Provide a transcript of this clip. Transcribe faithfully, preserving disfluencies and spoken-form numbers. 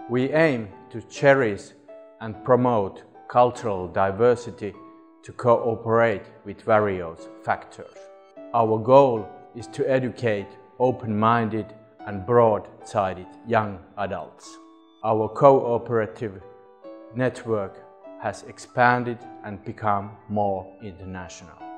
We aim to cherish and promote cultural diversity to cooperate with various factors. Our goal is to educate open-minded and broad-sided young adults. Our cooperative network has expanded and become more international.